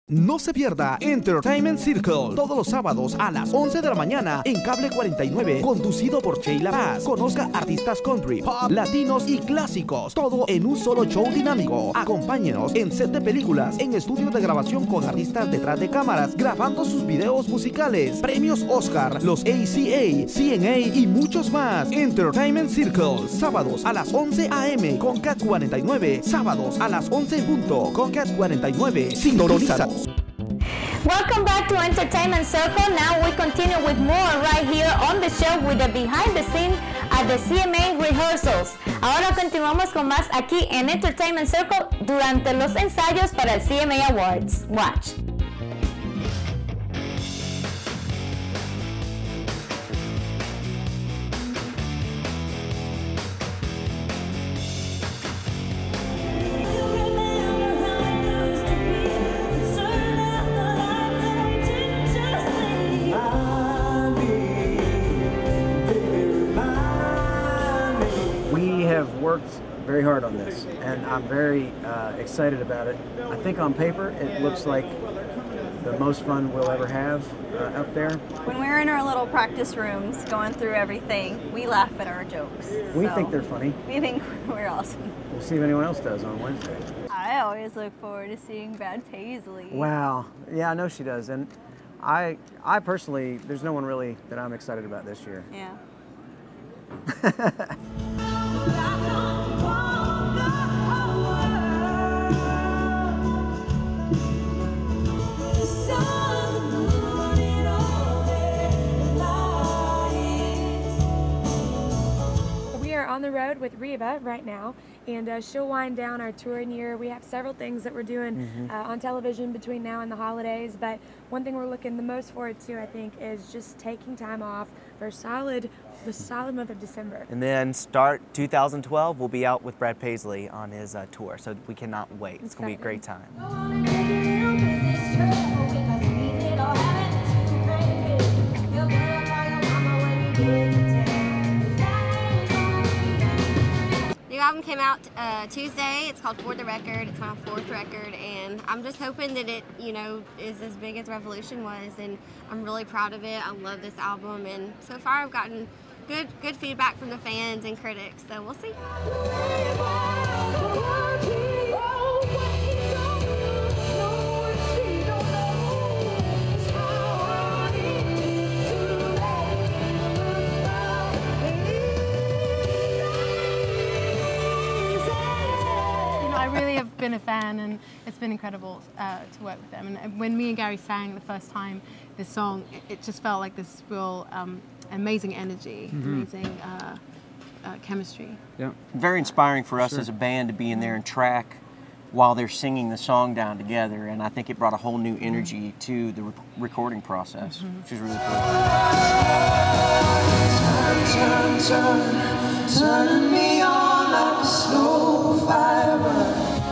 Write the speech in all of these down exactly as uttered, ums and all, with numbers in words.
No se pierda Entertainment Circle todos los sábados a las once de la mañana en Cable cuarenta y nueve, conducido por Sheila Paz. Conozca artistas country, pop, latinos y clásicos, todo en un solo show dinámico. Acompáñenos en set de películas, en estudios de grabación con artistas detrás de cámaras, grabando sus videos musicales, premios Oscar, los A C A, C N A y muchos más. Entertainment Circle, sábados a las once a m con Cat cuarenta y nueve, sábados a las once en punto con Cat cuarenta y nueve. Sintonízanos. Welcome back to Entertainment Circle. Now we continue with more right here on the show with the behind the scene at the C M A rehearsals. Ahora continuamos con más aquí en Entertainment Circle durante los ensayos para el C M A Awards. Watch. Have worked very hard on this, and I'm very uh, excited about it. I think on paper it looks like the most fun we'll ever have uh, up there. When we're in our little practice rooms going through everything, we laugh at our jokes. We so think they're funny. We think we're awesome. We'll see if anyone else does on Wednesday. I always look forward to seeing Brad Paisley. Wow. Yeah, I know she does. And I, I personally, there's no one really that I'm excited about this year. Yeah. On the road with Reba right now, and uh, she'll wind down our touring year. We have several things that we're doing mm-hmm. uh, on television between now and the holidays, but one thing we're looking the most forward to, I think, is just taking time off for solid, the solid month of December. And then start two thousand twelve, we'll be out with Brad Paisley on his uh, tour, so we cannot wait. It's going to be a great time. The album came out uh, Tuesday. It's called For the Record. It's my fourth record, and I'm just hoping that it, you know, is as big as Revolution was, and I'm really proud of it. I love this album, and so far I've gotten good, good feedback from the fans and critics. So we'll see. I really have been a fan, and it's been incredible uh, to work with them. And when me and Gary sang the first time this song, it, it just felt like this real um, amazing energy, mm-hmm. amazing uh, uh, chemistry. Yeah, very inspiring for us sure. as a band to be in there and track while they're singing the song down together, and I think it brought a whole new energy mm-hmm. to the re recording process, mm-hmm. which is really cool. Turn, turn, turn, turn me on like a slow fire.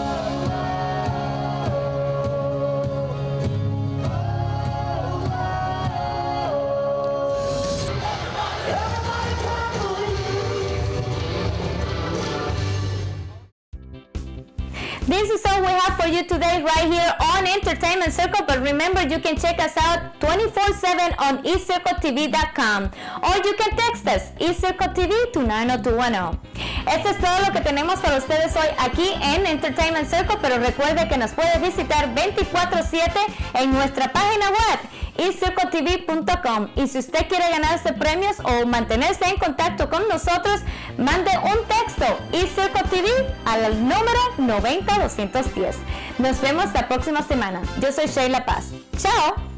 This is all we have for you today right here on Entertainment Circle, but remember you can check us out twenty-four seven on e circle t v dot com or you can text us e circle t v to nine oh two one oh. Esto es todo lo que tenemos para ustedes hoy aquí en Entertainment Circle, pero recuerde que nos puede visitar veinticuatro siete en nuestra página web e circle t v punto com, y si usted quiere ganarse premios o mantenerse en contacto con nosotros, mande un texto e circle t v al número noventa doscientos diez. Nos vemos la próxima semana. Yo soy Sheila Paz. Chao.